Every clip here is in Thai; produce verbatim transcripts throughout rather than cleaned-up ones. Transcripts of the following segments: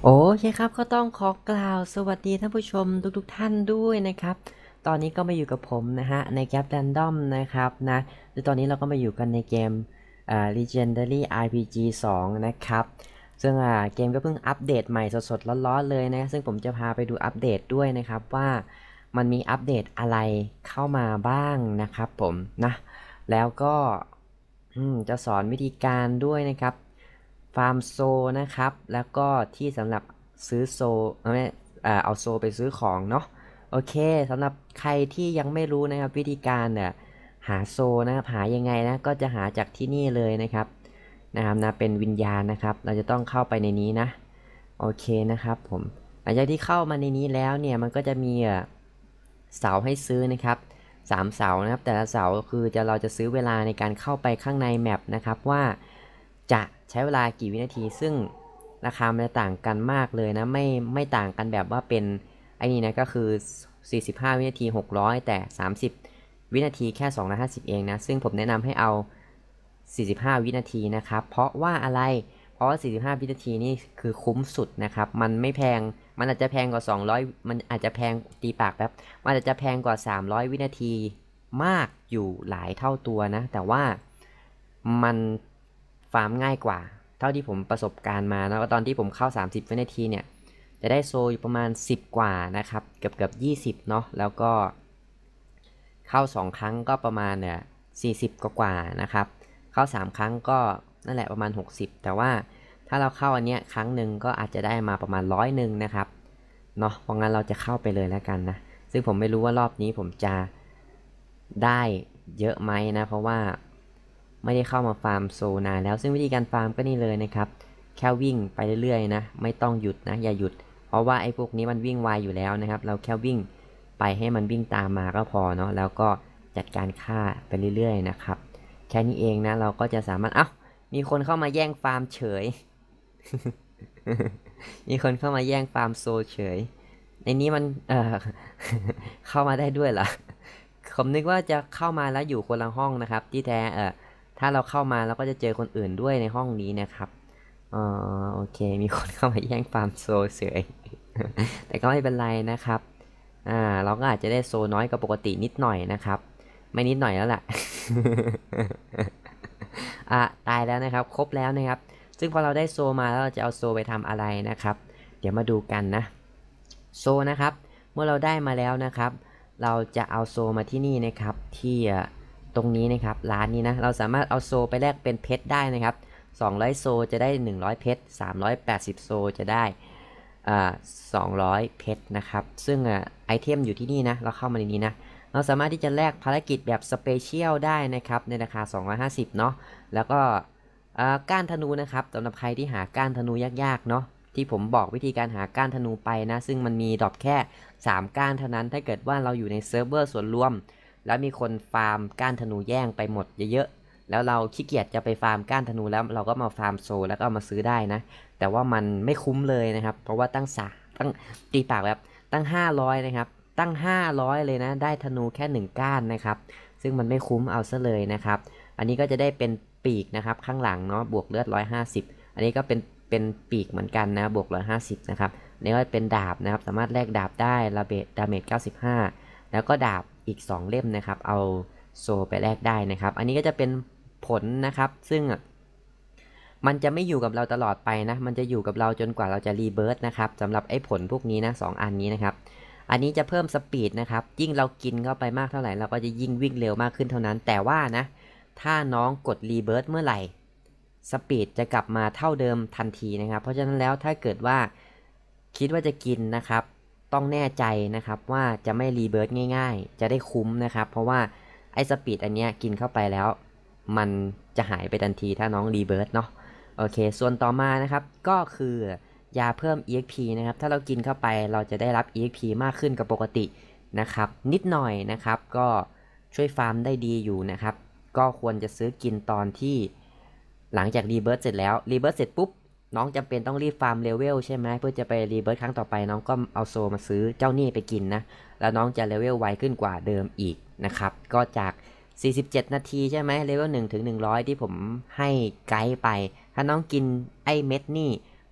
โอเคครับก็ต้องขอกล่าวสวัสดีท่านผู้ชมทุกๆทท่านด้วยนะครับตอนนี้ก็มาอยู่กับผมนะฮะในแกปแรนดอมนะครับนะหรือตอนนี้เราก็มาอยู่กันในเกมอ่า Legendary อาร์ พี จี ทู นะครับซึ่งอ่าเกมก็เพิ่งอัปเดตใหม่สดๆร้อนๆเลยนะซึ่งผมจะพาไปดูอัปเดตด้วยนะครับว่ามันมีอัปเดตอะไรเข้ามาบ้างนะครับผมนะแล้วก็จะสอนวิธีการด้วยนะครับฟาร์มโซนะครับแล้วก็ที่สำหรับซื้อโซเอาไม่เอาโซไปซื้อของเนาะโอเคสำหรับใครที่ยังไม่รู้นะครับวิธีการเนี่ยหาโซนะครับหายังไงนะก็จะหาจากที่นี่เลยนะครับนะครับนะเป็นวิญญาณนะครับเราจะต้องเข้าไปในนี้นะโอเคนะครับผมหลังจากที่เข้ามาในนี้แล้วเนี่ยมันก็จะมีเสาให้ซื้อนะครับสามเสานะครับแต่ละเสาคือจะเราจะซื้อเวลาในการเข้าไปข้างในแมปนะครับว่าจะใช้เวลากี่วินาทีซึ่งราคามันจะต่างกันมากเลยนะไม่ไม่ต่างกันแบบว่าเป็นไอ้นี่นะก็คือสี่สิบห้าวินาทีหกร้อยแต่สามสิบวินาทีแค่สองร้อยห้าสิบเองนะซึ่งผมแนะนำให้เอาสี่สิบห้าวินาทีนะครับเพราะว่าอะไรเพราะว่าสี่สิบห้าวินาทีนี่คือคุ้มสุดนะครับมันไม่แพงมันอาจจะแพงกว่าสองร้อยมันอาจจะแพงตีปากแบบมันอาจจะแพงกว่าสามร้อยวินาทีมากอยู่หลายเท่าตัวนะแต่ว่ามันฟาร์มง่ายกว่าเท่าที่ผมประสบการณ์มาแล้วตอนที่ผมเข้าสามสิบวินาทีเนี่ยจะได้โซอยู่ประมาณสิบกว่านะครับเกือบเกือบยี่สิบเนาะแล้วก็เข้าสองครั้งก็ประมาณเนี่ยสี่สิบกว่านะครับเข้าสามครั้งก็นั่นแหละประมาณหกสิบแต่ว่าถ้าเราเข้าอันเนี้ยครั้งหนึ่งก็อาจจะได้มาประมาณร้อยหนึ่งนะครับเนาะเพราะงั้นเราจะเข้าไปเลยแล้วกันนะซึ่งผมไม่รู้ว่ารอบนี้ผมจะได้เยอะไหมนะเพราะว่าไม่ได้เข้ามาฟาร์มโซนานแล้วซึ่งวิธีการฟาร์มก็นี่เลยนะครับแค่วิ่งไปเรื่อยๆนะไม่ต้องหยุดนะอย่าหยุดเพราะว่าไอ้พวกนี้มันวิ่งไวอยู่แล้วนะครับเราแค่วิ่งไปให้มันวิ่งตามมาก็พอเนาะแล้วก็จัดการฆ่าไปเรื่อยๆนะครับแค่นี้เองนะเราก็จะสามารถเอ้ามีคนเข้ามาแย่งฟาร์มเฉย มีคนเข้ามาแย่งฟาร์มโซเฉยในนี้มันเอ่อ เข้ามาได้ด้วยเหรอผมนึกว่าจะเข้ามาแล้วอยู่คนละห้องนะครับที่แท้เออถ้าเราเข้ามาเราก็จะเจอคนอื่นด้วยในห้องนี้นะครับอ๋อโอเคมีคนเข้ามาแย่งฟาร์มโซเฉย แต่ก็ไม่เป็นไรนะครับอ่าเราก็อาจจะได้โซน้อยกว่าปกตินิดหน่อยนะครับไม่นิดหน่อยแล้วแหละ อ่ะตายแล้วนะครับครบแล้วนะครับซึ่งพอเราได้โซมาแล้วเราจะเอาโซไปทำอะไรนะครับเดี๋ยวมาดูกันนะโซนะครับเมื่อเราได้มาแล้วนะครับเราจะเอาโซมาที่นี่นะครับที่ตรงนี้นะครับร้านนี้นะเราสามารถเอาโซไปแลกเป็นเพชรได้นะครับสองร้อยโซจะได้หนึ่งร้อยเพชรสามร้อยแปดสิบโซจะได้อ่าสองร้อยเพชรนะครับซึ่งไอเทมอยู่ที่นี่นะเราเข้ามาในนี้นะเราสามารถที่จะแลกภารกิจแบบสเปเชียลได้นะครับในราคาสองร้อยห้าสิบเนาะแล้วก็ก้านธนูนะครับสำหรับใครที่หาก้านธนูยากๆเนาะที่ผมบอกวิธีการหาก้านธนูไปนะซึ่งมันมีดรอปแค่สามก้านเท่านั้นถ้าเกิดว่าเราอยู่ในเซิร์ฟเวอร์ส่วนรวมแล้วมีคนฟาร์มก้านธนูแย่งไปหมดเยอะๆแล้วเราขี้เกียจจะไปฟาร์มก้านธนูแล้วเราก็มาฟาร์มโซแล้วก็เอามาซื้อได้นะแต่ว่ามันไม่คุ้มเลยนะครับเพราะว่าตั้งสาตั้งตีปากแบบตั้งห้าร้อยนะครับตั้งห้าร้อยเลยนะได้ธนูแค่หนึ่งก้านนะครับซึ่งมันไม่คุ้มเอาซะเลยนะครับอันนี้ก็จะได้เป็นปีกนะครับข้างหลังเนาะบวกเลือดหนึ่งร้อยห้าสิบอันนี้ก็เป็นเป็นปีกเหมือนกันนะบวกหนึ่งร้อยห้าสิบนะครับอันนี้ก็เป็นดาบนะครับสามารถแลกดาบได้ระเบิดดาเมจเก้าสิบห้าแล้วก็ดาบอีกสองเล่มนะครับเอาโซไปแลกได้นะครับอันนี้ก็จะเป็นผลนะครับซึ่งมันจะไม่อยู่กับเราตลอดไปนะมันจะอยู่กับเราจนกว่าเราจะรีเบิร์ตนะครับสำหรับไอ้ผลพวกนี้นะสองอันนี้นะครับอันนี้จะเพิ่มสปีดนะครับยิ่งเรากินเข้าไปมากเท่าไหร่เราก็จะยิ่งวิ่งเร็วมากขึ้นเท่านั้นแต่ว่านะถ้าน้องกดรีเบิร์ตเมื่อไหร่สปีดจะกลับมาเท่าเดิมทันทีนะครับเพราะฉะนั้นแล้วถ้าเกิดว่าคิดว่าจะกินนะครับต้องแน่ใจนะครับว่าจะไม่รีเบิร์ตง่ายๆจะได้คุ้มนะครับเพราะว่าไอ้สปีดอันเนี้ยกินเข้าไปแล้วมันจะหายไปทันทีถ้าน้องรีเบิร์ตเนาะโอเคส่วนต่อมานะครับก็คือยาเพิ่ม อี เอ็กซ์ พี นะครับถ้าเรากินเข้าไปเราจะได้รับ อี เอ็กซ์ พี มากขึ้นกว่าปกตินะครับนิดหน่อยนะครับก็ช่วยฟาร์มได้ดีอยู่นะครับก็ควรจะซื้อกินตอนที่หลังจากรีเบิร์ตเสร็จแล้วรีเบิร์ตเสร็จปุ๊บน้องจำเป็นต้องรีบฟาร์มเลเวลใช่ไหมเพื่อจะไปรีเบิร์ตครั้งต่อไปน้องก็เอาโซมาซื้อเจ้านี่ไปกินนะแล้วน้องจะเลเวลไวขึ้นกว่าเดิมอีกนะครับก็จากสี่สิบเจ็ดนาทีใช่ไหมเลเวลหนึ่งถึงหนึ่งร้อยที่ผมให้ไกด์ไปถ้าน้องกินไอ้เม็ดนี่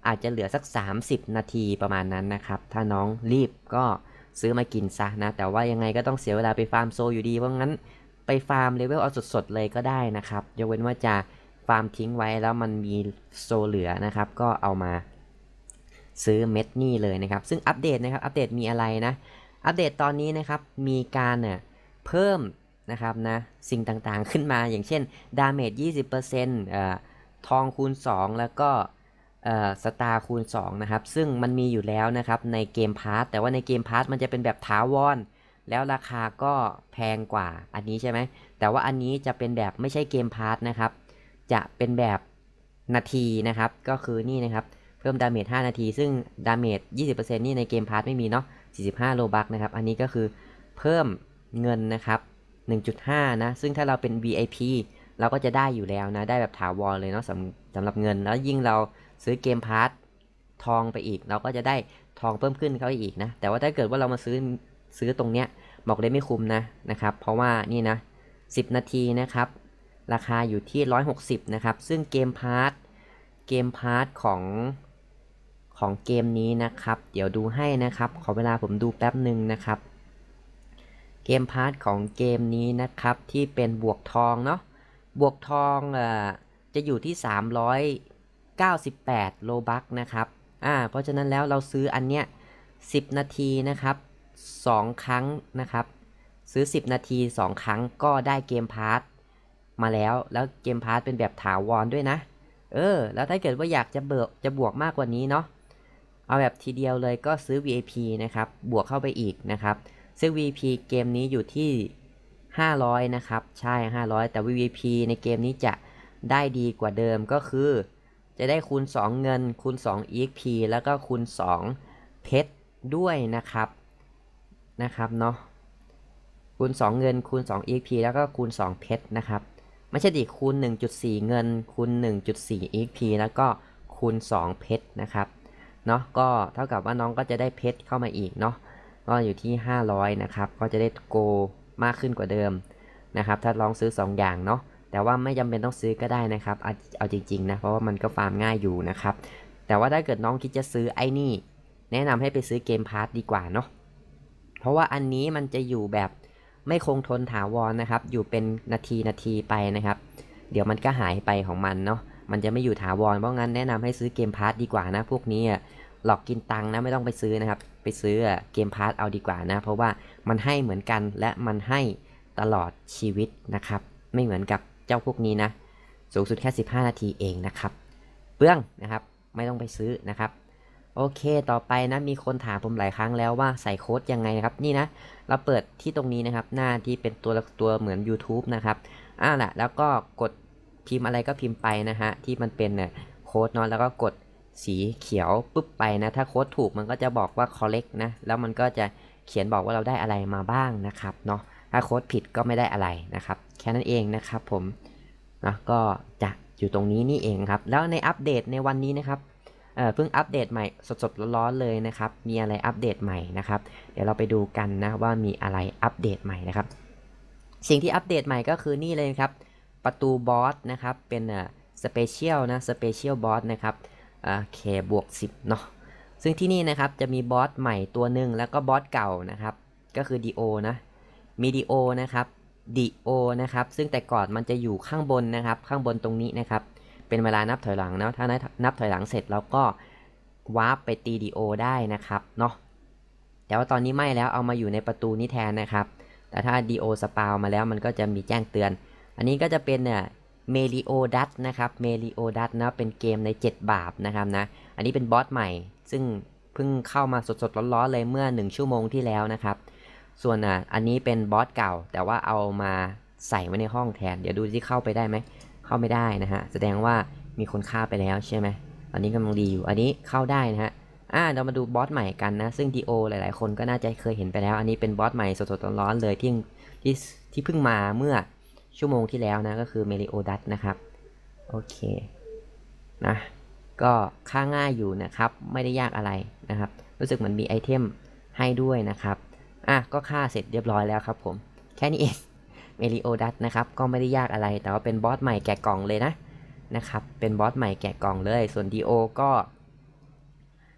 อาจจะเหลือสักสามสิบนาทีประมาณนั้นนะครับถ้าน้องรีบก็ซื้อมากินซะนะแต่ว่ายังไงก็ต้องเสียเวลาไปฟาร์มโซอยู่ดีเพราะงั้นไปฟาร์มเลเวลเอาสดๆเลยก็ได้นะครับยกเว้นว่าจะฟาร์มทิ้งไว้แล้วมันมีโซเหลือนะครับก็เอามาซื้อเม็ดนี่เลยนะครับซึ่งอัปเดตนะครับอัปเดตมีอะไรนะอัปเดตตอนนี้นะครับมีการเนี่ยเพิ่มนะครับนะสิ่งต่างๆขึ้นมาอย่างเช่นดาเมจ ยี่สิบเปอร์เซ็นต์ เอ่อทองคูณสองแล้วก็เอ่อสตาร์คูณสองนะครับซึ่งมันมีอยู่แล้วนะครับในเกมพาร์ทแต่ว่าในเกมพาร์ทมันจะเป็นแบบถาวรแล้วราคาก็แพงกว่าอันนี้ใช่ไหมแต่ว่าอันนี้จะเป็นแบบไม่ใช่เกมพาร์ทนะครับจะเป็นแบบนาทีนะครับก็คือนี่นะครับเพิ่มดาเมจห้านาทีซึ่งดาเมจ ยี่สิบเปอร์เซ็นต์ นี่ในเกมพาร์ทไม่มีเนาะสี่สิบห้าโลบัคนะครับอันนี้ก็คือเพิ่มเงินนะครับ หนึ่งจุดห้า นะซึ่งถ้าเราเป็น วี ไอ พี เราก็จะได้อยู่แล้วนะได้แบบถาวรเลยเนาะสำสำหรับเงินแล้วยิ่งเราซื้อเกมพาร์ททองไปอีกเราก็จะได้ทองเพิ่มขึ้นเข้าไปอีกนะแต่ว่าถ้าเกิดว่าเรามาซื้อซื้อตรงเนี้ยบอกเลยไม่คุ้มนะนะครับเพราะว่านี่นะสิบนาทีนะครับราคาอยู่ที่หนึ่งร้อยหกสิบนะครับซึ่งเกมพาร์ทเกมพาร์ทของของเกมนี้นะครับเดี๋ยวดูให้นะครับขอเวลาผมดูแป๊บหนึ่งนะครับเกมพาร์ทของเกมนี้นะครับที่เป็นบวกทองเนาะบวกทองเอ่อจะอยู่ที่สามร้อยเก้าสิบแปดโลบัคนะครับอ่าเพราะฉะนั้นแล้วเราซื้ออันเนี้ยสิบนาทีนะครับสองครั้งนะครับซื้อสิบนาทีสองครั้งก็ได้เกมพาร์ทมาแล้วแล้วเกมพาร์ทเป็นแบบถาวรด้วยนะเออแล้วถ้าเกิดว่าอยากจะเบิกจะบวกมากกว่านี้เนาะเอาแบบทีเดียวเลยก็ซื้อ วี ไอ พี นะครับบวกเข้าไปอีกนะครับซึ่ง วี ไอ พี เกมนี้อยู่ที่ห้าร้อยนะครับใช่ห้าร้อยแต่ วี ไอ พี ในเกมนี้จะได้ดีกว่าเดิมก็คือจะได้คูณสองเงินคูณสอง อี เอ็กซ์ พี แล้วก็คูณสองเพชรด้วยนะครับนะครับเนาะคูณสองเงินคูณสอง อี เอ็กซ์ พี แล้วก็คูณสองเพชรนะครับไม่ใช่ดิคูณ หนึ่งจุดสี่ เงินคูณ หนึ่งจุดสี่ อี เอ็กซ์ พี แล้วก็คูณสองเพชรนะครับเนาะก็เท่ากับว่าน้องก็จะได้เพชรเข้ามาอีกเนาะก็อยู่ที่ห้าร้อยนะครับก็จะได้โกมากขึ้นกว่าเดิมนะครับถ้าลองซื้อสองอย่างเนาะแต่ว่าไม่จำเป็นต้องซื้อก็ได้นะครับเอาเอาจริงๆนะเพราะว่ามันก็ฟาร์มง่ายอยู่นะครับแต่ว่าถ้าเกิดน้องคิดจะซื้อไอ้นี่แนะนำให้ไปซื้อเกมพาร์ทดีกว่าเนาะเพราะว่าอันนี้มันจะอยู่แบบไม่คงทนถาวรนะครับอยู่เป็นนาทีนาทีไปนะครับเดี๋ยวมันก็หายไปของมันเนาะมันจะไม่อยู่ถาวรเพราะงั้นแนะนำให้ซื้อเกมพาร์ทดีกว่านะพวกนี้หลอกกินตังค์นะไม่ต้องไปซื้อนะครับไปซื้อเกมพาร์ทเอาดีกว่านะเพราะว่ามันให้เหมือนกันและมันให้ตลอดชีวิตนะครับไม่เหมือนกับเจ้าพวกนี้นะสูงสุดแค่สิบห้านาทีเองนะครับเปลืองนะครับไม่ต้องไปซื้อนะครับโอเคต่อไปนะมีคนถามผมหลายครั้งแล้วว่าใส่โค้ดยังไงนะครับนี่นะเราเปิดที่ตรงนี้นะครับหน้าที่เป็นตัวตัวเหมือน YouTube นะครับอ่าแหละแล้วก็กดพิมพ์อะไรก็พิมพ์ไปนะฮะที่มันเป็นเนี่ยโค้ดเนาะแล้วก็กดสีเขียวปุ๊บไปนะถ้าโค้ดถูกมันก็จะบอกว่า correct นะแล้วมันก็จะเขียนบอกว่าเราได้อะไรมาบ้างนะครับเนาะถ้าโค้ดผิดก็ไม่ได้อะไรนะครับแค่นั้นเองนะครับผมนะก็จะอยู่ตรงนี้นี่เองครับแล้วในอัปเดตในวันนี้นะครับเอ่อเพิ่งอัปเดตใหม่สดๆร้อนๆเลยนะครับมีอะไรอัปเดตใหม่นะครับเดี๋ยวเราไปดูกันนะว่ามีอะไรอัปเดตใหม่นะครับสิ่งที่อัปเดตใหม่ก็คือนี่เลยครับประตูบอสนะครับเป็นเอ่อสเปเชียลนะสเปเชียลบอสนะครับโอเคบวกสิบเนาะซึ่งที่นี่นะครับจะมีบอสใหม่ตัวหนึ่งแล้วก็บอสเก่านะครับก็คือดีโอนะมีดีโอนะครับดีโอนะครับซึ่งแต่ก่อนมันจะอยู่ข้างบนนะครับข้างบนตรงนี้นะครับเป็นเวลานับถอยหลังนะถ้านับถอยหลังเสร็จเราก็วาร์ปไปตีดีโอได้นะครับเนาะแต่ว่าตอนนี้ไม่แล้วเอามาอยู่ในประตูนี้แทนนะครับแต่ถ้าดีโอสปาวมาแล้วมันก็จะมีแจ้งเตือนอันนี้ก็จะเป็นเนี่ยเมลิโอดัตนะครับเมลิโอดัตนะเป็นเกมในเจ็ดบาปนะครับนะอันนี้เป็นบอสใหม่ซึ่งเพิ่งเข้ามาสดๆร้อนๆเลยเมื่อหนึ่งชั่วโมงที่แล้วนะครับส่วนอ่ะอันนี้เป็นบอสเก่าแต่ว่าเอามาใส่ไว้ในห้องแทนเดี๋ยวดูที่เข้าไปได้ไหมเข้าไม่ได้นะฮะแสดงว่ามีคนฆ่าไปแล้วใช่ไหมอันนี้กำลังดีอยู่อันนี้เข้าได้นะฮะอ่าเรามาดูบอสใหม่กันนะซึ่งดีโอหลายๆคนก็น่าจะเคยเห็นไปแล้วอันนี้เป็นบอสใหม่สดๆร้อนๆเลยที่ที่ที่เพิ่งมาเมื่อชั่วโมงที่แล้วนะก็คือเมลิโอดัตนะครับโอเคนะก็ฆ่าง่ายอยู่นะครับไม่ได้ยากอะไรนะครับรู้สึกเหมือนมีไอเทมให้ด้วยนะครับอ่ะก็ฆ่าเสร็จเรียบร้อยแล้วครับผมแค่นี้เองเมลิโอดัตนะครับก็ไม่ได้ยากอะไรแต่ว่าเป็นบอสใหม่แกะกล่องเลยนะนะครับเป็นบอสใหม่แกะกล่องเลยส่วนดีโอก็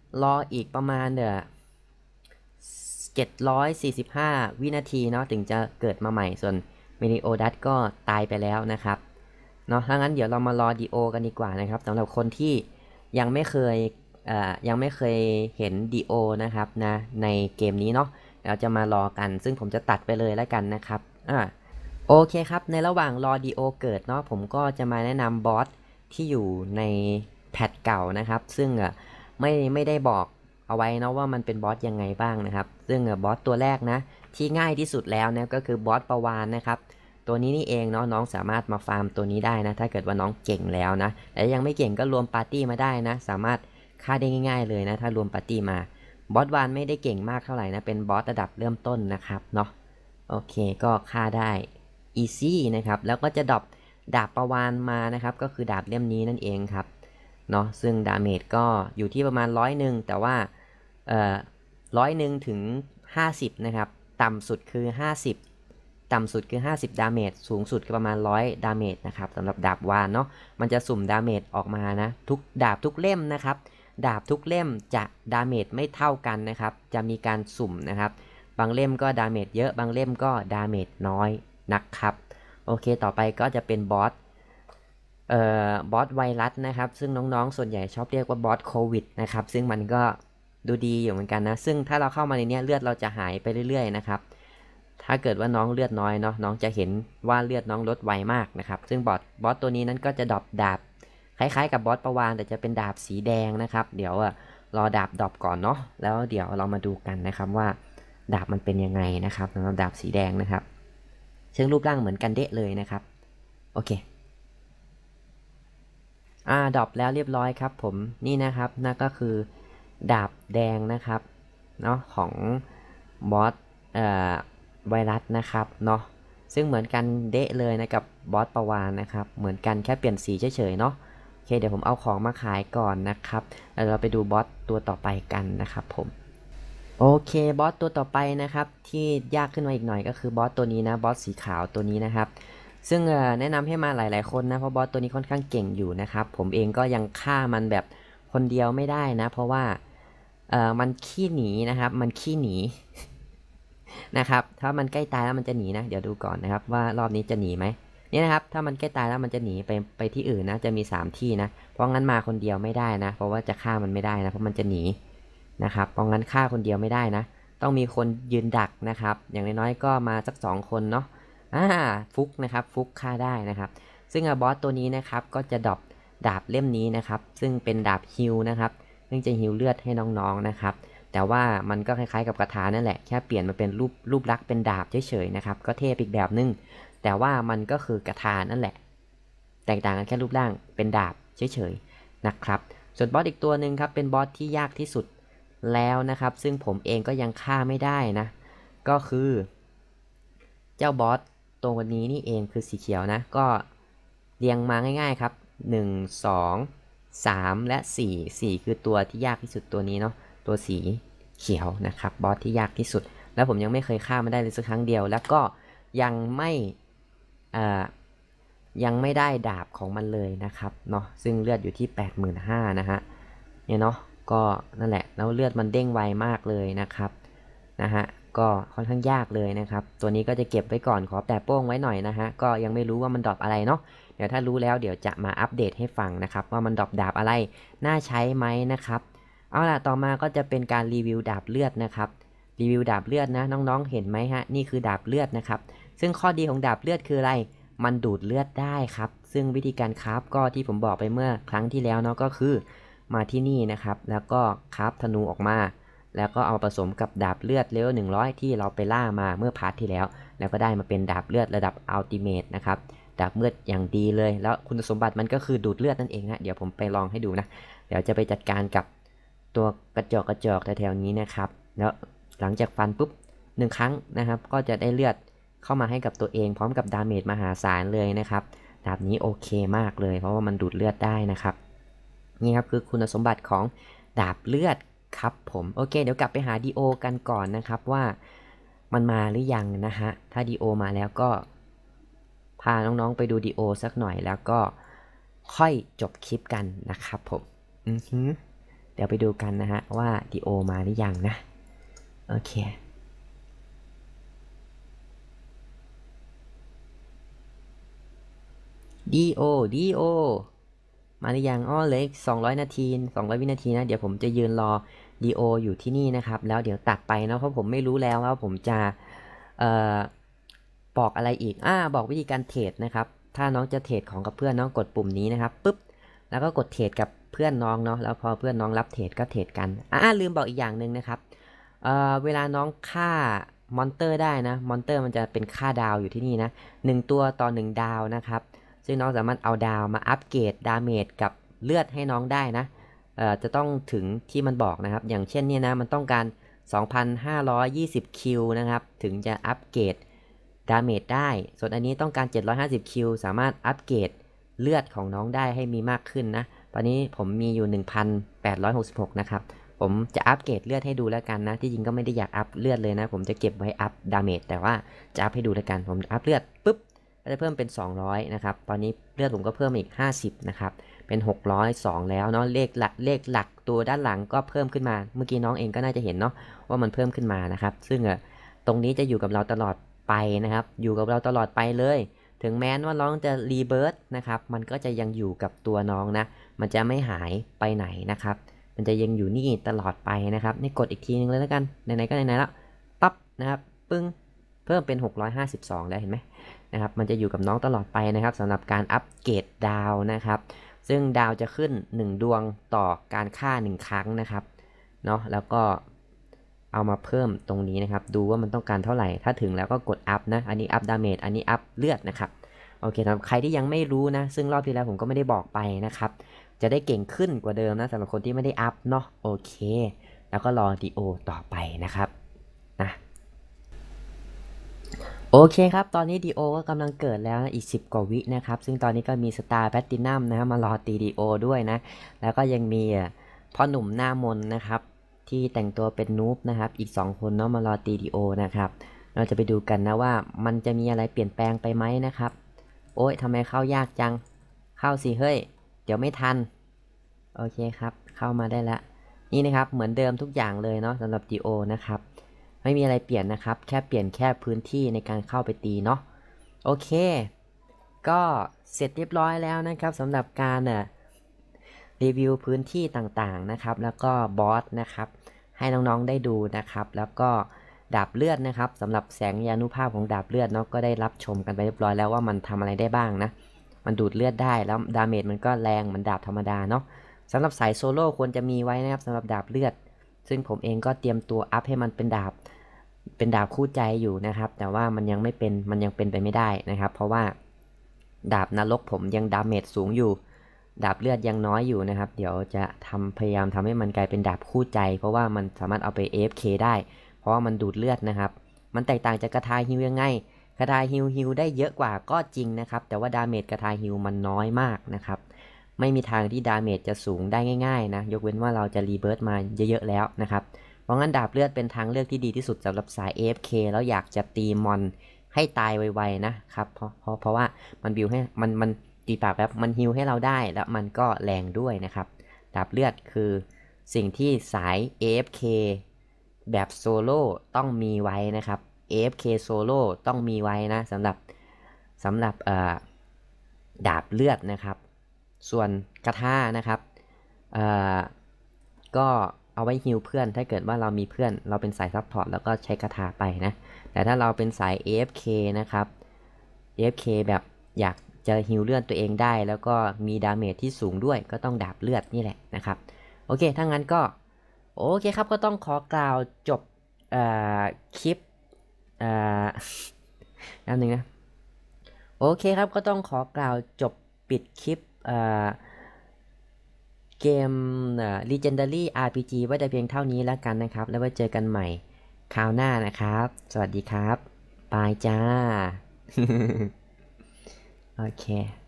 รออีกประมาณเดี๋ยวเจ็ดร้อยสี่สิบห้าวินาทีเนาะถึงจะเกิดมาใหม่ส่วนเมลิโอดัสก็ตายไปแล้วนะครับเนาะถ้างั้นเดี๋ยวเรามารอดีโอกันดีกว่านะครับสำหรับคนที่ยังไม่เคยเอ่อยังไม่เคยเห็นดีโอนะครับนะในเกมนี้เนาะเราจะมารอกันซึ่งผมจะตัดไปเลยแล้วกันนะครับอ่าโอเคครับในระหว่างรอดีโอเกิดเนาะผมก็จะมาแนะนำบอสที่อยู่ในแพทเก่านะครับซึ่งไม่ไม่ได้บอกเอาไว้นะว่ามันเป็นบอสยังไงบ้างนะครับซึ่งบอสตัวแรกนะที่ง่ายที่สุดแล้วนะก็คือบอสประวานนะครับตัวนี้นี่เองเนาะน้องสามารถมาฟาร์มตัวนี้ได้นะถ้าเกิดว่าน้องเก่งแล้วนะแต่ยังไม่เก่งก็รวมปาร์ตี้มาได้นะสามารถฆ่าได้ง่ายๆเลยนะถ้ารวมปาร์ตี้มาบอสวานไม่ได้เก่งมากเท่าไหร่นะเป็นบอสระดับเริ่มต้นนะครับเนาะโอเคก็ฆ่าได้อีซี่นะครับแล้วก็จะดรอปดาบประวานมานะครับก็คือดาบเล่มนี้นั่นเองครับเนาะซึ่งดาเมจก็อยู่ที่ประมาณร้อยหนึ่งแต่ว่าเอ่อร้อยหนึ่งถึงห้าสิบนะครับต่ำสุดคือห้าสิบต่ำสุดคือห้าสิบดาเมจสูงสุดก็ประมาณหนึ่งร้อยดาเมจนะครับสำหรับดาบวานเนาะมันจะสุ่มดาเมจออกมานะทุกดาบทุกเล่มนะครับดาบทุกเล่มจะดาเมจไม่เท่ากันนะครับจะมีการสุ่มนะครับบางเล่มก็ดาเมจเยอะบางเล่มก็ดาเมจน้อยนะครับโอเคต่อไปก็จะเป็นบอสเอ่อบอสไวรัสนะครับซึ่งน้องๆส่วนใหญ่ชอบเรียกว่าบอสโควิดนะครับซึ่งมันก็ดูดีอยู่เหมือนกันนะซึ่งถ้าเราเข้ามาในนี้เลือดเราจะหายไปเรื่อยๆนะครับถ้าเกิดว่าน้องเลือดน้อยเนาะน้องจะเห็นว่าเลือดน้องลดไวมากนะครับซึ่งบอสบอสตัวนี้นั้นก็จะดรอปดาบคล้ายๆกับบอสประวานแต่จะเป็นดาบสีแดงนะครับเดี๋ยวรอดาบดรอปก่อนเนาะแล้วเดี๋ยวเรามาดูกันนะครับว่าดาบมันเป็นยังไงนะครับสำหรับดาบสีแดงนะครับซึ่งรูปร่างเหมือนกันเดะเลยนะครับโอเคอ่าดรอปแล้วเรียบร้อยครับผมนี่นะครับนั่นก็คือดาบแดงนะครับเนาะของบอสเอ่อไวรัสนะครับเนาะซึ่งเหมือนกันเดะเลยนะกับบอสประวานนะครับเหมือนกันแค่เปลี่ยนสีเฉยๆเนาะโอเคเดี๋ยวผมเอาของมาขายก่อนนะครับแล้วเราไปดูบอสตัวต่อไปกันนะครับผมโอเคบอสตัวต่อไปนะครับที่ยากขึ้นมาอีกหน่อยก็คือบอสตัวนี้นะบอสสีขาวตัวนี้นะครับซึ่งแนะนำให้มาหลายๆคนนะเพราะบอสตัวนี้ค่อนข้างเก่งอยู่นะครับผมเองก็ยังฆ่ามันแบบคนเดียวไม่ได้นะเพราะว่าเอ่อมันขี้หนีนะครับมันขี้หนีนะครับถ้ามันใกล้ตายแล้วมันจะหนีนะเดี๋ยวดูก่อนนะครับว่ารอบนี้จะหนีไหมนี่นะครับถ้ามันใกล้ตายแล้วมันจะหนีไปไปที่อื่นนะจะมีสามที่นะเพราะงั้นมาคนเดียวไม่ได้นะเพราะว่าจะฆ่ามันไม่ได้นะเพราะมันจะหนีนะครับเพราะงั้นฆ่าคนเดียวไม่ได้นะต้องมีคนยืนดักนะครับอย่างน้อยๆก็มาสักสองคนเนาะอ่าฟุกนะครับฟุกฆ่าได้นะครับซึ่งบอสตัวนี้นะครับก็จะดรอปดาบเล่มนี้นะครับซึ่งเป็นดาบฮิลนะครับซึ่งจะฮิลเลือดให้น้องๆนะครับแต่ว่ามันก็คล้ายๆกับกระถานั่นแหละแค่เปลี่ยนมาเป็นรูปรูปลักษณ์เป็นดาบเฉยๆนะครับก็เท่อีกแบบนึงแต่ว่ามันก็คือกระถานั่นแหละแตกต่างกันแค่รูปร่างเป็นดาบเฉยๆนะครับส่วนบอสอีกตัวหนึ่งครับเป็นบอสที่ยากที่สุดแล้วนะครับซึ่งผมเองก็ยังฆ่าไม่ได้นะก็คือเจ้าบอสตัววันนี้นี่เองคือสีเขียวนะก็เรียงมาง่ายๆครับหนึ่ง สอง สามและสี่ สี่คือตัวที่ยากที่สุดตัวนี้เนาะตัวสีเขียวนะครับบอสที่ยากที่สุดแล้วผมยังไม่เคยฆ่ามันได้เลยสักครั้งเดียวแล้วก็ยังไม่อ่ายังไม่ได้ดาบของมันเลยนะครับเนาะซึ่งเลือดอยู่ที่ แปดหมื่นห้าพัน นะฮะเนี่ยเนาะก็นั่นแหละแล้วเลือดมันเด้งไวมากเลยนะครับนะฮะก็ค่อนข้างยากเลยนะครับตัวนี้ก็จะเก็บไว้ก่อนขอแตะโป้งไว้หน่อยนะฮะก็ยังไม่รู้ว่ามันดรอปอะไรเนาะเดี๋ยวถ้ารู้แล้วเดี๋ยวจะมาอัปเดตให้ฟังนะครับว่ามันดรอปดาบอะไรน่าใช้ไหมนะครับเอาล่ะต่อมาก็จะเป็นการรีวิวดาบเลือดนะครับรีวิวดาบเลือดนะน้องๆเห็นไหมฮะนี่คือดาบเลือดนะครับซึ่งข้อดีของดาบเลือดคืออะไรมันดูดเลือดได้ครับซึ่งวิธีการคราฟก็ที่ผมบอกไปเมื่อครั้งที่แล้วเนาะก็คือมาที่นี่นะครับแล้วก็คราฟธนูออกมาแล้วก็เอาผสมกับดาบเลือดเลเวลหนึ่งร้อยที่เราไปล่ามาเมื่อพาร์ทที่แล้วแล้วก็ได้มาเป็นดาบเลือดระดับอัลติเมทนะครับดาบเลือดอย่างดีเลยแล้วคุณสมบัติมันก็คือดูดเลือดนั่นเองฮะเดี๋ยวผมไปลองให้ดูนะเดี๋ยวจะไปจัดการกับตัวกระจอกกระจอกแถวๆนี้นะครับแล้วหลังจากฟันปุ๊บหนึ่งครั้งนะครับก็จะได้เลือดเข้ามาให้กับตัวเองพร้อมกับดาเมจมหาศาลเลยนะครับดาบนี้โอเคมากเลยเพราะว่ามันดูดเลือดได้นะครับนี่ครับคือคุณสมบัติของดาบเลือดครับผมโอเคเดี๋ยวกลับไปหาดีโอกันก่อนนะครับว่ามันมาหรือยังนะฮะถ้าดีโอมาแล้วก็พาน้องๆไปดูดีโอสักหน่อยแล้วก็ค่อยจบคลิปกันนะครับผมอือฮึเดี๋ยวไปดูกันนะฮะว่าดีโอมาหรือยังนะโอเคดีโอดีโอมาหรือยังอ้อเหลืออีกสองร้อยนาทีสองร้อยวินาทีนะเดี๋ยวผมจะยืนรอดีโออยู่ที่นี่นะครับแล้วเดี๋ยวตัดไปนะเพราะผมไม่รู้แล้วว่าผมจะเอ่อบอกอะไรอีกอ่าบอกวิธีการเทรดนะครับถ้าน้องจะเทรดของกับเพื่อนน้องกดปุ่มนี้นะครับปุ๊บแล้วก็กดเทรดกับเพื่อนน้องเนาะแล้วพอเพื่อนน้องรับเทรดก็เทรดกันอ่าลืมบอกอีกอย่างหนึ่งนะครับเอ่อเวลาน้องฆ่ามอนเตอร์ได้นะมอนเตอร์มันจะเป็นค่าดาวอยู่ที่นี่นะหนึ่งตัวต่อหนึ่งดาวนะครับซึ่งน้องสามารถเอาดาวมาอัปเกรดดาเมจกับเลือดให้น้องได้นะเอ่อจะต้องถึงที่มันบอกนะครับอย่างเช่นเนี่ยนะมันต้องการ สองพันห้าร้อยยี่สิบ คิวนะครับถึงจะอัปเกรดดาเมจได้ส่วนอันนี้ต้องการเจ็ดร้อยห้าสิบคิวสามารถอัปเกรดเลือดของน้องได้ให้มีมากขึ้นนะตอนนี้ผมมีอยู่ หนึ่งพันแปดร้อยหกสิบหก นะครับผมจะอัปเกรดเลือดให้ดูแล้วกันนะที่จริงก็ไม่ได้อยากอัพเลือดเลยนะผมจะเก็บไว้อัพดาเมจแต่ว่าจะอัพให้ดูแล้วกันผมอัพเลือดปุ๊บก็จะเพิ่มเป็นสองร้อยนะครับตอนนี้เลือดผมก็เพิ่มอีกห้าสิบนะครับเป็นหกร้อยสองแล้วเนาะเลขหลักเลขหลักตัวด้านหลังก็เพิ่มขึ้นมาเมื่อกี้น้องเองก็น่าจะเห็นเนาะว่ามันเพิ่มขึ้นมานะครับซึ่งตรงนี้จะอยู่กับเราตลอดไปนะครับอยู่กับเราตลอดไปเลยถึงแม้ว่าน้องจะรีเบิร์ตนะครับมันก็จะยังอยู่กับตัวน้องนะมันจะไม่หายไปไหนนะครับมันจะยังอยู่นี่ตลอดไปนะครับนี่กดอีกทีนึงเลยแล้วกันไหนๆก็ไหนๆแล้วปั๊บนะครับปึ้งเพิ่มเป็นหกร้อยห้าสิบสองแล้วเห็นไหมนะครับมันจะอยู่กับน้องตลอดไปนะครับสำหรับการอัปเกรดดาวนะครับซึ่งดาวจะขึ้นหนึ่งดวงต่อการฆ่าหนึ่งครั้งนะครับเนาะแล้วก็เอามาเพิ่มตรงนี้นะครับดูว่ามันต้องการเท่าไหร่ถ้าถึงแล้วก็กดอัพนะอันนี้อัพดาเมจอันนี้อัพเลือดนะครับโอเคสำหรับใครที่ยังไม่รู้นะซึ่งรอบที่แล้วผมก็ไม่ได้บอกไปนะครับจะได้เก่งขึ้นกว่าเดิมนะสำหรับคนที่ไม่ได้อัพเนาะโอเคแล้วก็รอดีโอต่อไปนะครับนะโอเคครับตอนนี้ดีโอก็กำลังเกิดแล้วนะอีกสิบกว่าวินะครับซึ่งตอนนี้ก็มีสตาร์แพลตินัมนะมารอตีดีโอด้วยนะแล้วก็ยังมีพ่อหนุ่มหน้ามนนะครับที่แต่งตัวเป็นนูบนะครับอีกสองคนเนาะมารอตีดีโอนะครับเราจะไปดูกันนะว่ามันจะมีอะไรเปลี่ยนแปลงไปไหมนะครับโอ๊ยทำไมเข้ายากจังเข้าสิเฮ้ยเดี๋ยวไม่ทันโอเคครับเข้ามาได้แล้วนี่นะครับเหมือนเดิมทุกอย่างเลยเนาะสำหรับดีโอนะครับไม่มีอะไรเปลี่ยนนะครับแค่เปลี่ยนแค่พื้นที่ในการเข้าไปตีเนาะโอเคก็เสร็จเรียบร้อยแล้วนะครับสำหรับการอ่ะรีวิวพื้นที่ต่างๆนะครับแล้วก็บอสนะครับให้น้องๆได้ดูนะครับแล้วก็ดาบเลือดนะครับสำหรับแสงยานุภาพของดาบเลือดเนาะก็ได้รับชมกันไปเรียบร้อยแล้วว่ามันทำอะไรได้บ้างนะมันดูดเลือดได้แล้วดาเมจมันก็แรงเหมือนดาบธรรมดาเนาะสำหรับสายโซโล่ควรจะมีไว้นะครับสำหรับดาบเลือดซึ่งผมเองก็เตรียมตัวอัพให้มันเป็นดาบเป็นดาบคู่ใจอยู่นะครับแต่ว่ามันยังไม่เป็นมันยังเป็นไปไม่ได้นะครับเพราะว่าดาบนรกผมยังดาเมจสูงอยู่ดาบเลือดยังน้อยอยู่นะครับเดี๋ยวจะทำพยายามทำให้มันกลายเป็นดาบคู่ใจเพราะว่ามันสามารถเอาไป เอ เอฟ เค ได้เพราะว่ามันดูดเลือดนะครับมันแตกต่างจากกระทาฮิวยังไงกระทาฮิวฮิวได้เยอะกว่าก็จริงนะครับแต่ว่าดาเมจกระทาฮิวมันน้อยมากนะครับไม่มีทางที่ดาเมจจะสูงได้ง่ายๆนะยกเว้นว่าเราจะรีเบิร์ตมาเยอะๆแล้วนะครับเพราะงั้นดาบเลือดเป็นทางเลือกที่ดีที่สุดสำหรับสาย เอ เอฟ เค แล้วอยากจะตีมอนให้ตายไวๆนะครับเพราะเพราะเพราะว่ามันบิวให้มันมันตีปากแบบมันฮิวให้เราได้แล้วมันก็แรงด้วยนะครับดาบเลือดคือสิ่งที่สาย เอ เอฟ เค แบบโซโล่ต้องมีไว้นะครับ เอ เอฟ เค โซโล่ต้องมีไว้นะสำหรับสำหรับดาบเลือดนะครับส่วนกระทานะครับก็เอาไว้ฮิลเพื่อนถ้าเกิดว่าเรามีเพื่อนเราเป็นสายซัพพอร์ตแล้วก็ใช้กระทาไปนะแต่ถ้าเราเป็นสาย เอ เอฟ เค นะครับ เอ เอฟ เค แบบอยากจะฮิลเลือดตัวเองได้แล้วก็มีดาเมจที่สูงด้วยก็ต้องดาบเลือดนี่แหละนะครับโอเคถ้างั้นก็โอเคครับก็ต้องขอกล่าวจบคลิปนั่นหนึ่งนะโอเคครับก็ต้องขอกล่าวจบปิดคลิปเกม Legendary อาร์ พี จี ไว้แต่เพียงเท่านี้แล้วกันนะครับแล้วไว้เจอกันใหม่คราวหน้านะครับสวัสดีครับบายจ้าโอเค